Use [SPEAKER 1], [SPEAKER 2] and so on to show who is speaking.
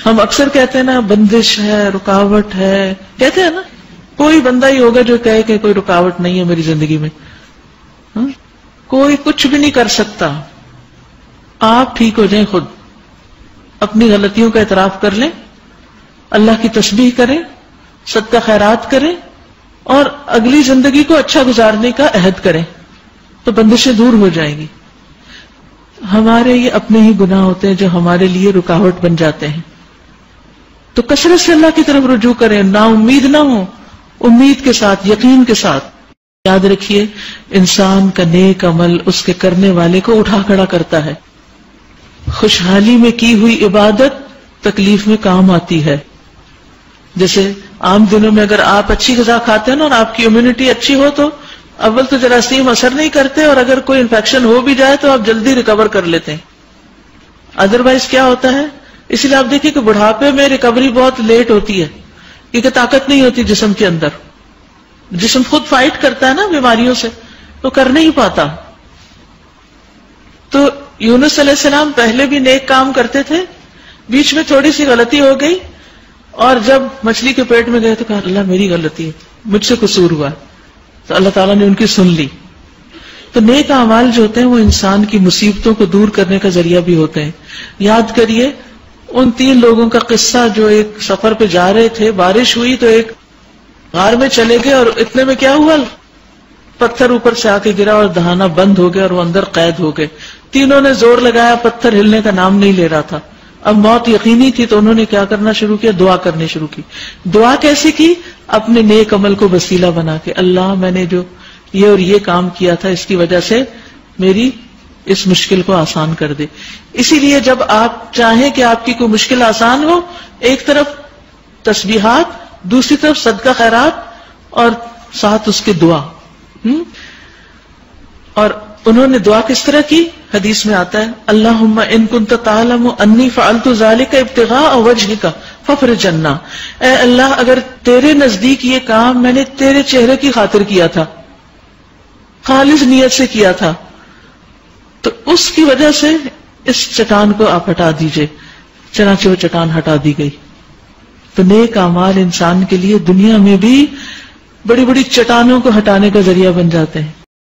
[SPEAKER 1] ہم اکثر کہتے ہیں نا بندش ہے، رکاوٹ ہے، کہتے ہیں نا. کوئی بندہ ہی ہوگا جو کہے کہ کوئی رکاوٹ نہیں ہے میری زندگی میں. کوئی کچھ بھی نہیں کر سکتا. آپ ٹھیک ہو جائیں خود، اپنی غلطیوں کا اعتراف کر لیں، اللہ کی تسبیح کریں، صدقہ خیرات کریں اور اگلی زندگی کو اچھا گزارنے کا عہد کریں تو بندشیں دور ہو جائیں گی. ہمارے یہ اپنے ہی گناہ ہوتے ہیں جو ہمارے لیے رکاوٹ بن جاتے ہیں. تو کثرت سے اللہ کی طرف رجوع کریں، نا امید نہ ہو، امید کے ساتھ، یقین کے ساتھ. یاد رکھیے انسان کا نیک عمل اس کے کرنے والے کو اٹھا کھڑا کرتا ہے. خوشحالی میں کی ہوئی عبادت تکلیف میں کام آتی ہے. جیسے عام دنوں میں اگر آپ اچھی غذا کھاتے ہیں نا اور آپ کی امیونٹی اچھی ہو تو اول تو جراثیم اثر نہیں کرتے اور اگر کوئی انفیکشن ہو بھی جائے تو آپ جلدی ریکور کر لیتے ہیں. ادروائز کیا ہوتا ہے؟ اس لیے آپ دیکھیں کہ بڑھاپے میں ریکوری بہت لیٹ ہوتی ہے کیونکہ طاقت نہیں ہوتی جسم کے اندر. جسم خود فائٹ کرتا ہے نا بیماریوں سے تو کر نہیں پاتا. تو یونس علیہ السلام پہلے بھی نیک کام کرتے تھے، بیچ میں تھوڑی سی غلطی ہو گئی اور جب مچھلی کے پیٹ میں گئے تو کہا اللہ میری غلطی ہے، مجھ سے قصور ہوا. تو اللہ تعالیٰ نے ان کی سن لی. تو نیک اعمال جو ہوتے ہیں وہ انسان کی مصیبتوں کو دور کرنے کا ذریعہ بھی ہوتے ہیں. یاد کریے ان 3 لوگوں کا قصہ جو ایک سفر پہ جا رہے تھے، بارش ہوئی تو ایک غار میں چلے گئے اور اتنے میں کیا ہوا، پتھر اوپر سے آ کے گرا اور دہانا بند ہو گیا اور وہ اندر قید ہو گئے. تینوں نے زور لگایا، پتھر ہلنے کا نام نہیں لے رہا تھا. اب موت یقینی تھی تو انہوں نے کیا کرنا شروع کیا، دعا کرنی شروع کی. دعا کیسے کی؟ اپنے نیک عمل کو وسیلہ بنا کے، اللہ میں نے جو یہ اور یہ کام کیا تھا اس کی وجہ سے میری اس مشکل کو آسان کر دے. اسی لیے جب آپ چاہیں کہ آپ کی کوئی مشکل آسان ہو، ایک طرف تسبیحات، دوسری طرف صدقہ خیرات اور ساتھ اس کے دعا. اور انہوں نے دعا کس طرح کی؟ حدیث میں آتا ہے اللہم ان کنت تعلم انی فعلت ذلک ابتغاء وجہک فافرج عنا. اے اللہ اگر تیرے نزدیک یہ کام میں نے تیرے چہرے کی خاطر کیا تھا، خالص نیت سے کیا تھا، تو اس کی وجہ سے اس چٹان کو آپ ہٹا دیجئے. چنانچہ وہ چٹان ہٹا دی گئی. تو نیک اعمال انسان کے لیے دنیا میں بھی بڑی بڑی چٹانوں کو ہٹانے کا ذریعہ بن جاتے ہیں.